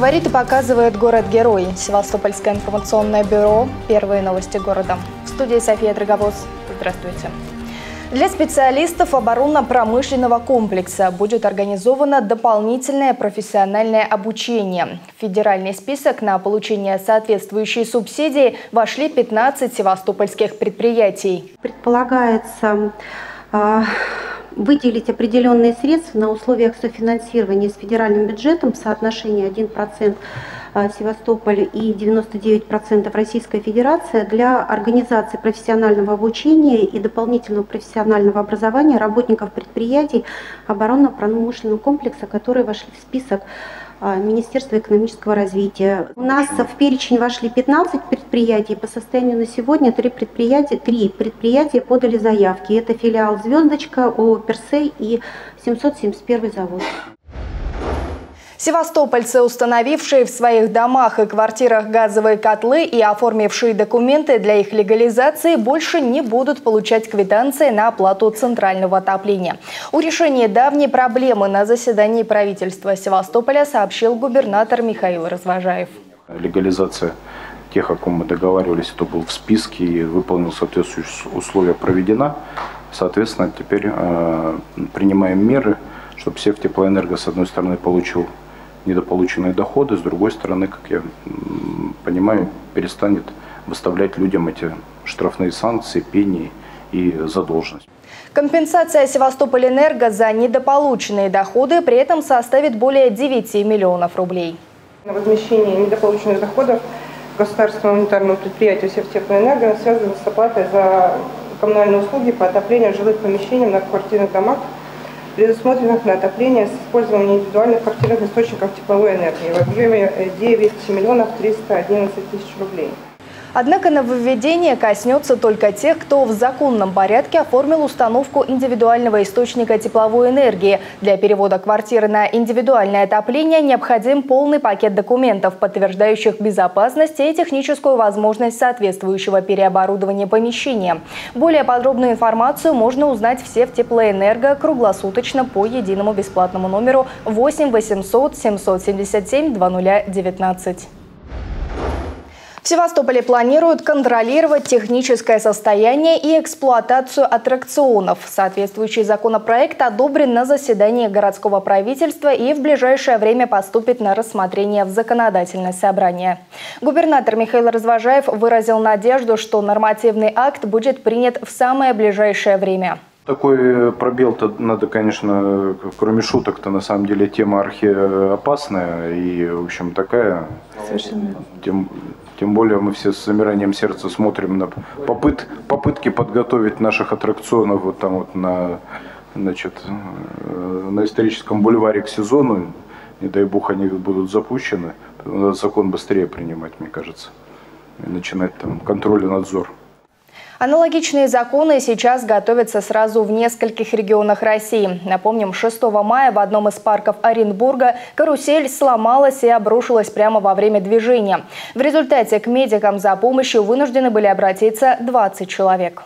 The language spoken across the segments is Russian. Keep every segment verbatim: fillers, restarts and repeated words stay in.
Говорит и показывает город-герой. Севастопольское информационное бюро. Первые новости города. В студии София Драговоз. Здравствуйте. Для специалистов оборонно-промышленного комплекса будет организовано дополнительное профессиональное обучение. В федеральный список на получение соответствующей субсидии вошли пятнадцать севастопольских предприятий. Предполагается э, выделить определенные средства на условиях софинансирования с федеральным бюджетом в соотношении один процент Севастополь и девяносто девять процентов Российская Федерация для организации профессионального обучения и дополнительного профессионального образования работников предприятий оборонно-промышленного комплекса, которые вошли в список Министерства экономического развития. У нас в перечень вошли пятнадцать предприятий. По состоянию на сегодня три предприятия, три предприятия подали заявки. Это филиал «Звездочка», ООО «Персей» и семьсот семьдесят первый завод. Севастопольцы, установившие в своих домах и квартирах газовые котлы и оформившие документы для их легализации, больше не будут получать квитанции на оплату центрального отопления. О решении давней проблемы на заседании правительства Севастополя сообщил губернатор Михаил Развожаев. Легализация тех, о ком мы договаривались, кто был в списке и выполнил соответствующие условия, проведена. Соответственно, теперь э, принимаем меры, чтобы Севтеплоэнерго, с одной стороны, получил недополученные доходы, с другой стороны, как я понимаю, перестанет выставлять людям эти штрафные санкции, пени и задолженность. Компенсация Севастополэнерго за недополученные доходы при этом составит более девяти миллионов рублей. На возмещение недополученных доходов государственного унитарного предприятия Севтеплоэнерго связано с оплатой за коммунальные услуги по отоплению жилых помещений в многоквартирных домах, предусмотренных на отопление с использованием индивидуальных квартирных источников тепловой энергии в объеме девять миллионов триста одиннадцать тысяч рублей. Однако нововведение коснется только тех, кто в законном порядке оформил установку индивидуального источника тепловой энергии. Для перевода квартиры на индивидуальное отопление необходим полный пакет документов, подтверждающих безопасность и техническую возможность соответствующего переоборудования помещения. Более подробную информацию можно узнать в Севтеплоэнерго круглосуточно по единому бесплатному номеру восемь восемьсот семьсот семьдесят семь двадцать ноль девятнадцать. В Севастополе планируют контролировать техническое состояние и эксплуатацию аттракционов. Соответствующий законопроект одобрен на заседании городского правительства и в ближайшее время поступит на рассмотрение в законодательное собрание. Губернатор Михаил Развожаев выразил надежду, что нормативный акт будет принят в самое ближайшее время. Такой пробел-то надо, конечно, кроме шуток-то на самом деле тема архиопасная и, в общем, такая. Совершенно. Тем, тем более мы все с замиранием сердца смотрим на попыт, попытки подготовить наших аттракционов вот там вот на, значит, на историческом бульваре к сезону. Не дай бог они будут запущены. Надо закон быстрее принимать, мне кажется. И начинать там контроль и надзор. Аналогичные законы сейчас готовятся сразу в нескольких регионах России. Напомним, шестого мая в одном из парков Оренбурга карусель сломалась и обрушилась прямо во время движения. В результате к медикам за помощью вынуждены были обратиться двадцать человек.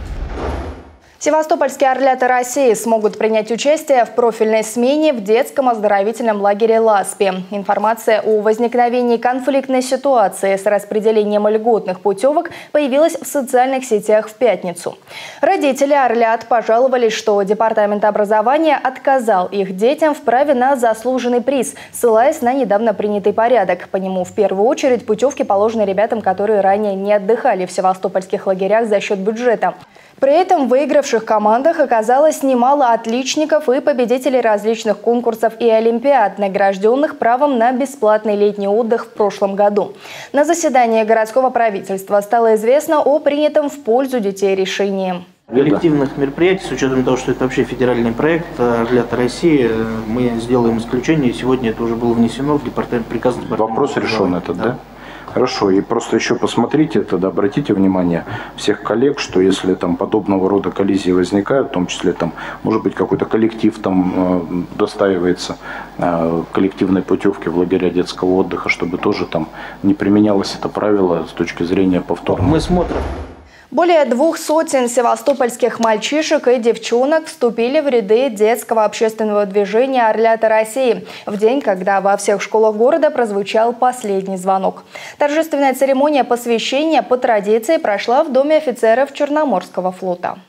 Севастопольские орлята России смогут принять участие в профильной смене в детском оздоровительном лагере «Ласпи». Информация о возникновении конфликтной ситуации с распределением льготных путевок появилась в социальных сетях в пятницу. Родители орлят пожаловались, что Департамент образования отказал их детям в праве на заслуженный приз, ссылаясь на недавно принятый порядок. По нему в первую очередь путевки положены ребятам, которые ранее не отдыхали в севастопольских лагерях за счет бюджета. При этом в выигравших командах оказалось немало отличников и победителей различных конкурсов и олимпиад, награжденных правом на бесплатный летний отдых в прошлом году. На заседании городского правительства стало известно о принятом в пользу детей решении. Коллективных мероприятий, с учетом того, что это вообще федеральный проект «Орлята России», мы сделаем исключение. Сегодня это уже было внесено в департамент приказ. Вопрос решен этот, да? Хорошо, и просто еще посмотрите, тогда обратите внимание всех коллег, что если там подобного рода коллизии возникают, в том числе там, может быть, какой-то коллектив там э, достаивается э, коллективной путевки в лагеря детского отдыха, чтобы тоже там не применялось это правило с точки зрения повторного. Мы смотрим. Более двух сотен севастопольских мальчишек и девчонок вступили в ряды детского общественного движения «Орлята России» в день, когда во всех школах города прозвучал последний звонок. Торжественная церемония посвящения по традиции прошла в Доме офицеров Черноморского флота.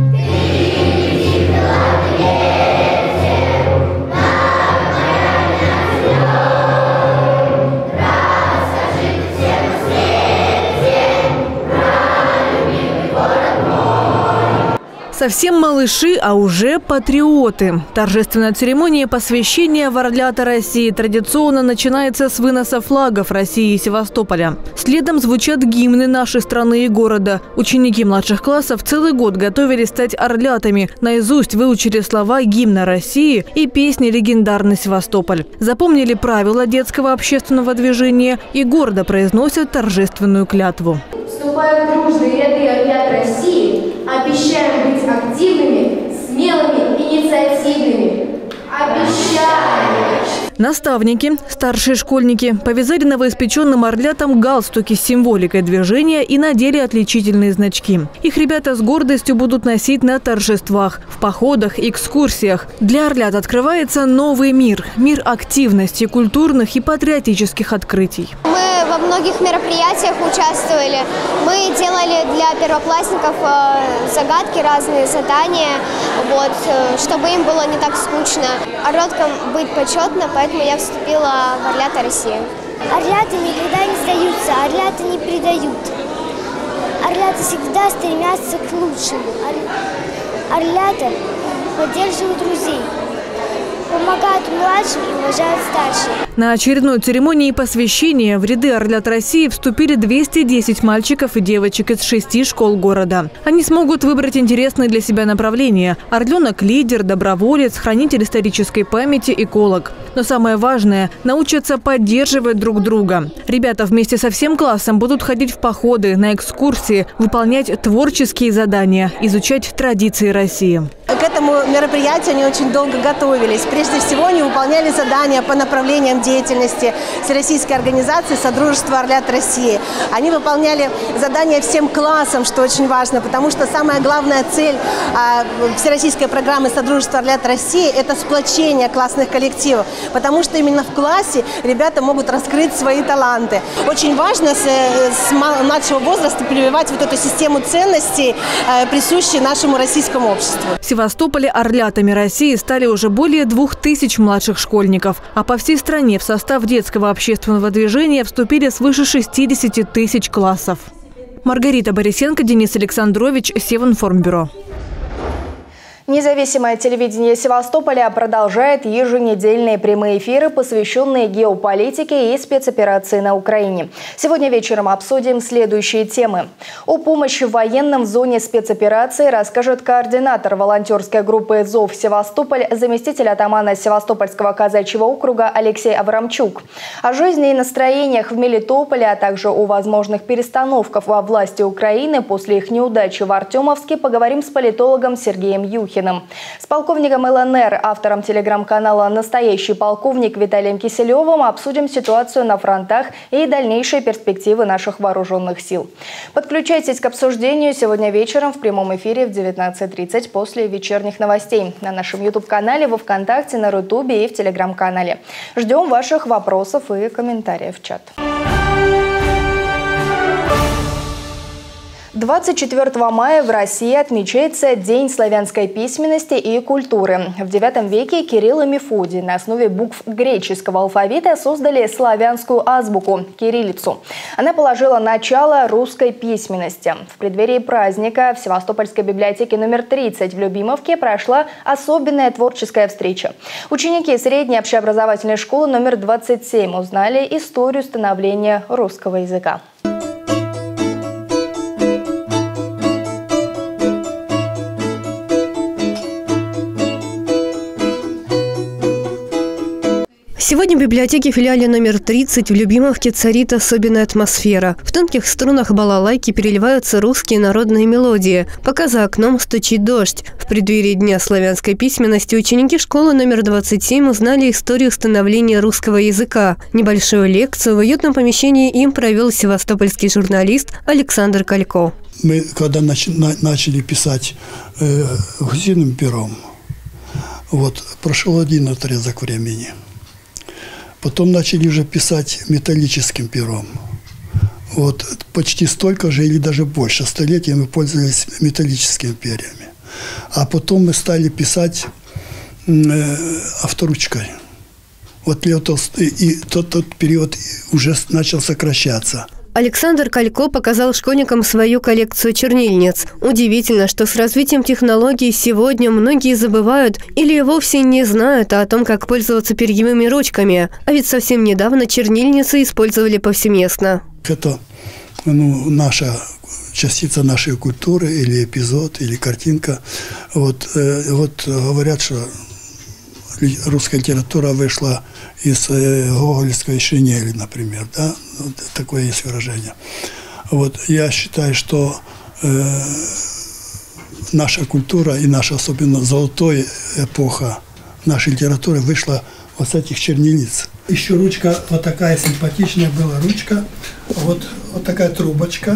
Совсем малыши, а уже патриоты. Торжественная церемония посвящения в «Орлята России» традиционно начинается с выноса флагов России и Севастополя. Следом звучат гимны нашей страны и города. Ученики младших классов целый год готовились стать орлятами. Наизусть выучили слова гимна России и песни «Легендарный Севастополь». Запомнили правила детского общественного движения и гордо произносят торжественную клятву. Вступая в дружные ряды «Орлят России», обещаем быть активными, смелыми, инициативными. Обещаем! Наставники, старшие школьники, повязали новоиспеченным орлятам галстуки с символикой движения и надели отличительные значки. Их ребята с гордостью будут носить на торжествах, в походах, экскурсиях. Для орлят открывается новый мир – мир активности, культурных и патриотических открытий. Мы во многих мероприятиях участвовали. Мы делали для первоклассников загадки, разные задания, вот, чтобы им было не так скучно. Орляткам быть почетно, поэтому я вступила в «Орлята России». Орляты никогда не сдаются, орляты не предают. Орляты всегда стремятся к лучшему. Орлята поддерживают друзей, помогают младшим и уважают старших. На очередной церемонии посвящения в ряды «Орлят России» вступили двести десять мальчиков и девочек из шести школ города. Они смогут выбрать интересные для себя направления – орленок, лидер, доброволец, хранитель исторической памяти, эколог. Но самое важное – научатся поддерживать друг друга. Ребята вместе со всем классом будут ходить в походы, на экскурсии, выполнять творческие задания, изучать традиции России. К этому мероприятию они очень долго готовились. Прежде всего, они выполняли задания по направлениям деятельности Всероссийской организации «Содружество Орлят России». Они выполняли задания всем классам, что очень важно, потому что самая главная цель а, Всероссийской программы «Содружество Орлят России» – это сплочение классных коллективов, потому что именно в классе ребята могут раскрыть свои таланты. Очень важно с, с младшего возраста прививать вот эту систему ценностей, а, присущую нашему российскому обществу. В Севастополе орлятами России стали уже более двух тысяч младших школьников. А по всей стране в состав детского общественного движения вступили свыше шестидесяти тысяч классов. Маргарита Борисенко, Денис Александрович, Севинформбюро. Независимое телевидение Севастополя продолжает еженедельные прямые эфиры, посвященные геополитике и спецоперации на Украине. Сегодня вечером обсудим следующие темы. О помощи военным в зоне спецоперации расскажет координатор волонтерской группы «ЗОВ Севастополь», заместитель атамана Севастопольского казачьего округа Алексей Аврамчук. О жизни и настроениях в Мелитополе, а также о возможных перестановках во власти Украины после их неудачи в Артемовске поговорим с политологом Сергеем Юхиным. С полковником эл эн эр, автором телеграм-канала «Настоящий полковник» Виталием Киселевым обсудим ситуацию на фронтах и дальнейшие перспективы наших вооруженных сил. Подключайтесь к обсуждению сегодня вечером в прямом эфире в девятнадцать тридцать после вечерних новостей на нашем ютуб-канале, во ВКонтакте, на Рутубе и в телеграм-канале. Ждем ваших вопросов и комментариев в чат. двадцать четвёртого мая в России отмечается День славянской письменности и культуры. В девятом веке Кирилл и Мефодий на основе букв греческого алфавита создали славянскую азбуку – кириллицу. Она положила начало русской письменности. В преддверии праздника в Севастопольской библиотеке номер тридцать в Любимовке прошла особенная творческая встреча. Ученики средней общеобразовательной школы номер двадцать семь узнали историю становления русского языка. Сегодня в библиотеке в филиале номер тридцать в Любимовке царит особенная атмосфера. В тонких струнах балалайки переливаются русские народные мелодии, пока за окном стучит дождь. В преддверии Дня славянской письменности ученики школы номер двадцать семь узнали историю становления русского языка. Небольшую лекцию в уютном помещении им провел севастопольский журналист Александр Калько. Мы когда начали писать э, гусиным пером, вот, прошел один отрезок времени. Потом начали уже писать металлическим пером. Вот почти столько же или даже больше столетий мы пользовались металлическими перьями. А потом мы стали писать э, авторучкой. Вот Лев Толстой, и тот, тот период уже начал сокращаться. Александр Калько показал школьникам свою коллекцию чернильниц. Удивительно, что с развитием технологий сегодня многие забывают или вовсе не знают о том, как пользоваться перьевыми ручками. А ведь совсем недавно чернильницы использовали повсеместно. Это ну, наша частица нашей культуры, или эпизод, или картинка. Вот, э, вот говорят, что русская литература вышла из э, гоголевской шинели, например, да, вот такое есть выражение. Вот я считаю, что э, наша культура и наша особенно золотая эпоха нашей литературы вышла вот с этих чернильниц. Еще ручка вот такая симпатичная была ручка, вот, вот такая трубочка,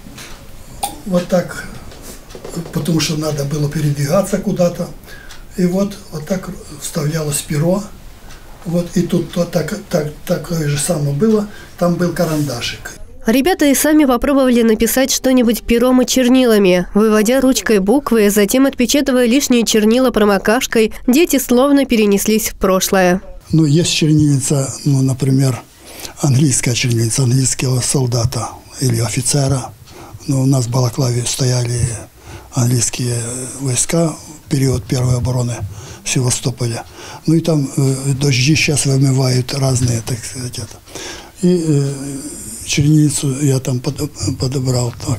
вот так, потому что надо было передвигаться куда-то. И вот, вот так вставлялось перо. Вот, и тут то, так, так, такое же самое было. Там был карандашик. Ребята и сами попробовали написать что-нибудь пером и чернилами. Выводя ручкой буквы, затем отпечатывая лишние чернила промокашкой, дети словно перенеслись в прошлое. Ну, есть чернильница, ну, например, английская чернильница английского солдата или офицера. Ну, у нас в Балаклаве стояли английские войска в период первой обороны Севастополя. Ну и там э, дожди сейчас вымывают разные, так сказать, это. И э, чернильницу я там под, подобрал так.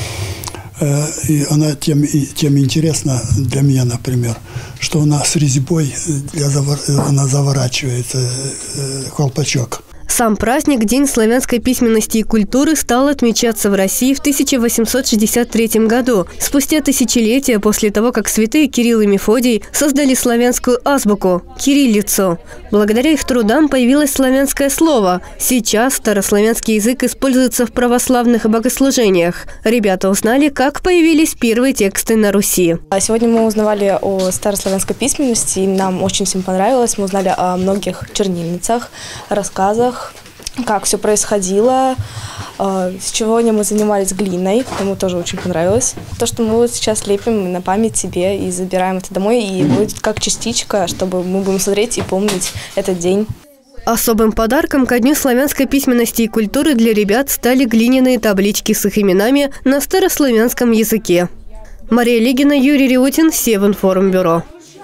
Э, и она тем, и, тем интересна для меня, например, что она с резьбой, для завор, она заворачивается, э, колпачок. Сам праздник День славянской письменности и культуры стал отмечаться в России в тысяча восемьсот шестьдесят третьем году, спустя тысячелетия после того, как святые Кирилл и Мефодий создали славянскую азбуку – кириллицу. Благодаря их трудам появилось славянское слово. Сейчас старославянский язык используется в православных богослужениях. Ребята узнали, как появились первые тексты на Руси. Сегодня мы узнавали о старославянской письменности, и нам очень всем понравилось. Мы узнали о многих чернильницах, рассказах, как все происходило, с чего мы занимались глиной, ему тоже очень понравилось. То, что мы вот сейчас лепим на память себе и забираем это домой, и будет как частичка, чтобы мы будем смотреть и помнить этот день. Особым подарком ко Дню славянской письменности и культуры для ребят стали глиняные таблички с их именами на старославянском языке. Мария Лигина, Юрий Реутин, Севинформбюро.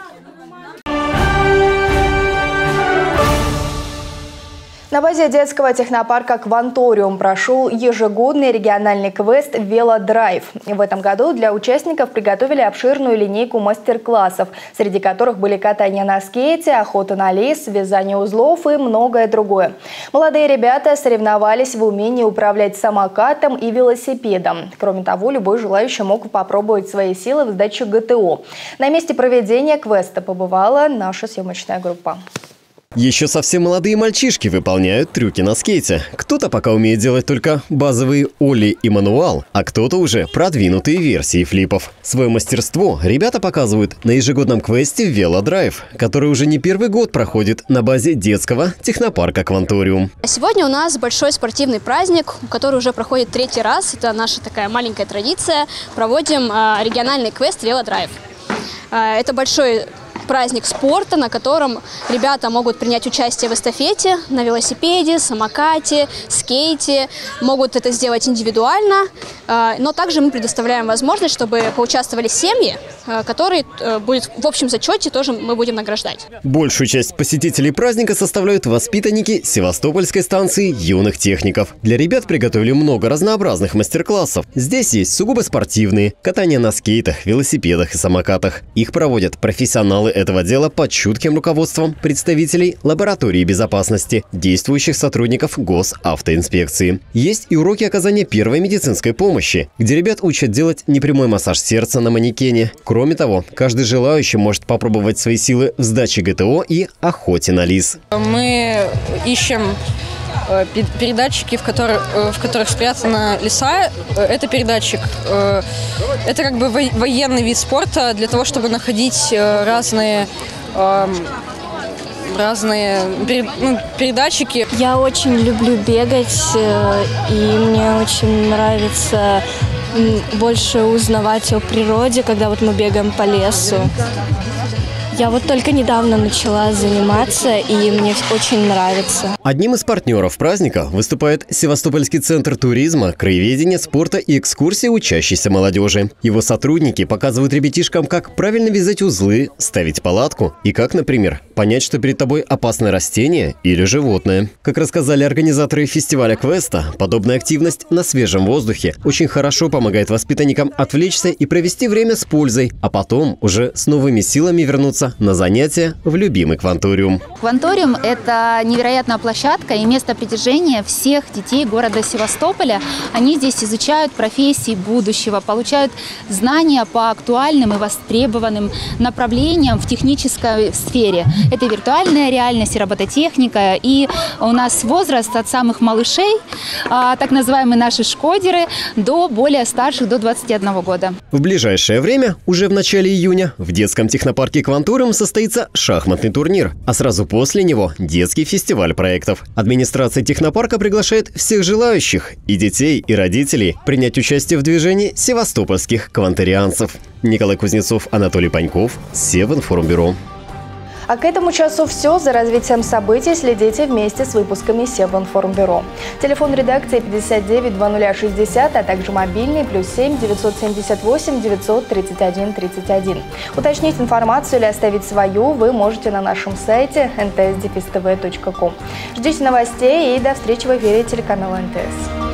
На базе детского технопарка «Кванториум» прошел ежегодный региональный квест «Велодрайв». В этом году для участников приготовили обширную линейку мастер-классов, среди которых были катание на скейте, охота на лис, вязание узлов и многое другое. Молодые ребята соревновались в умении управлять самокатом и велосипедом. Кроме того, любой желающий мог попробовать свои силы в сдаче гэ тэ о. На месте проведения квеста побывала наша съемочная группа. Еще совсем молодые мальчишки выполняют трюки на скейте. Кто-то пока умеет делать только базовые олли и мануал, а кто-то уже продвинутые версии флипов. Свое мастерство ребята показывают на ежегодном квесте «Велодрайв», который уже не первый год проходит на базе детского технопарка «Кванториум». Сегодня у нас большой спортивный праздник, который уже проходит третий раз. Это наша такая маленькая традиция. Проводим региональный квест «Велодрайв». Это большой праздник спорта, на котором ребята могут принять участие в эстафете на велосипеде, самокате, скейте. Могут это сделать индивидуально, но также мы предоставляем возможность, чтобы поучаствовали семьи, которые будет в общем зачете тоже мы будем награждать. Большую часть посетителей праздника составляют воспитанники Севастопольской станции юных техников. Для ребят приготовили много разнообразных мастер-классов. Здесь есть сугубо спортивные, катание на скейтах, велосипедах и самокатах. Их проводят профессионалы этого дела под чутким руководством представителей лаборатории безопасности, действующих сотрудников госавтоинспекции. Есть и уроки оказания первой медицинской помощи, где ребят учат делать непрямой массаж сердца на манекене. Кроме того, каждый желающий может попробовать свои силы в сдаче ГТО и охоте на лис. Мы ищем передатчики, в которых, в которых спрятана лиса. Это передатчик. Это как бы военный вид спорта для того, чтобы находить разные разные ну, передатчики. Я очень люблю бегать, и мне очень нравится больше узнавать о природе, когда вот мы бегаем по лесу. Я вот только недавно начала заниматься, и мне очень нравится. Одним из партнеров праздника выступает Севастопольский центр туризма, краеведения, спорта и экскурсии учащейся молодежи. Его сотрудники показывают ребятишкам, как правильно вязать узлы, ставить палатку и как, например, понять, что перед тобой опасное растение или животное. Как рассказали организаторы фестиваля Квеста, подобная активность на свежем воздухе очень хорошо помогает воспитанникам отвлечься и провести время с пользой, а потом уже с новыми силами вернуться на занятия в любимый кванториум. Кванториум – это невероятная площадка и место притяжения всех детей города Севастополя. Они здесь изучают профессии будущего, получают знания по актуальным и востребованным направлениям в технической сфере. Это виртуальная реальность, робототехника. И у нас возраст от самых малышей, так называемые наши шкодеры, до более старших, до двадцати одного года. В ближайшее время, уже в начале июня, в детском технопарке «Кванториум» состоится шахматный турнир, а сразу после него детский фестиваль проектов. Администрация технопарка приглашает всех желающих, и детей, и родителей, принять участие в движении севастопольских кванторианцев. Николай Кузнецов, Анатолий Паньков, Севинформбюро. А к этому часу все. За развитием событий следите вместе с выпусками Севинформбюро. Телефон редакции пятьдесят девять двадцать шестьдесят, а также мобильный плюс семь девятьсот семьдесят восемь девятьсот тридцать один тридцать один. Уточнить информацию или оставить свою вы можете на нашем сайте эн тэ эс дефис тэ вэ точка ком. Ждите новостей и до встречи в эфире телеканала эн тэ эс.